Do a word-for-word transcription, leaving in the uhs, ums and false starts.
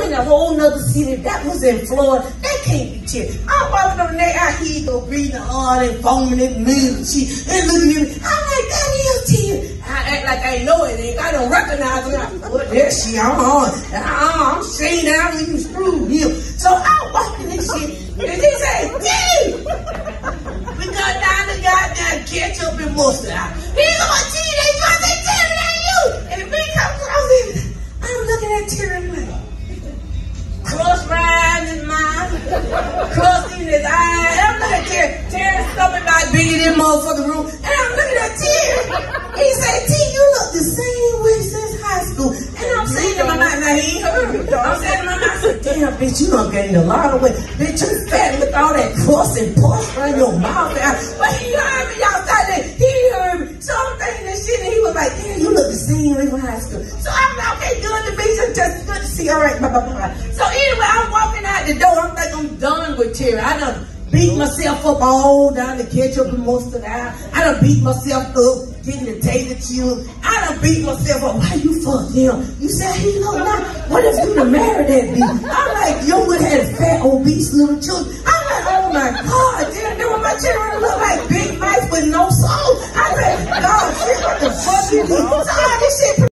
in a whole nother city. That was in Florida. That can't be Terry. I'm walking over there, I hear you go breathing hard and foaming and moving shit and looking at me. I'm like, that is Terry. I act like I ain't know it. I don't recognize her. What that shit? I'm on. I'm saying I don't even screw him. So I'm walking this shit. And he said, Terry! We got down the goddamn ketchup and mustard out. He's going, Terry, they trying to tell me that you. And the big come across him. I'm looking at Terry like, cross riding his mind, crossing his eyes. I'm looking at Terry. Terry's stomach about bigger than motherfucking room. And I'm looking at Terry. He said, T, you look the same way since high school. And I'm saying to my mind, now he ain't heard me. I'm saying to my mind, I said, damn, bitch, you done gained a lot of weight. Bitch, you fat with all that crust and puss around your mouth. But he heard me outside there. He heard me. So I'm thinking that shit, and he was like, damn, you look the same way from high school. So I'm like, okay, good to meet you. Just good to see you. All right, blah, blah, blah. So anyway, I'm walking out the door. I'm like, I'm done with Terry. I done beat myself up all down the ketchup and mustard out. I done beat myself up getting the tater chill. I done beat myself up. Why you fuck him? You said he look like, what if you done married that bitch? I'm like, yo, would had fat, obese little children. I'm like, oh my God, did I know what my children look like? Big Mike with no soul. I said, God, shit, what the fuck you do? So all this shit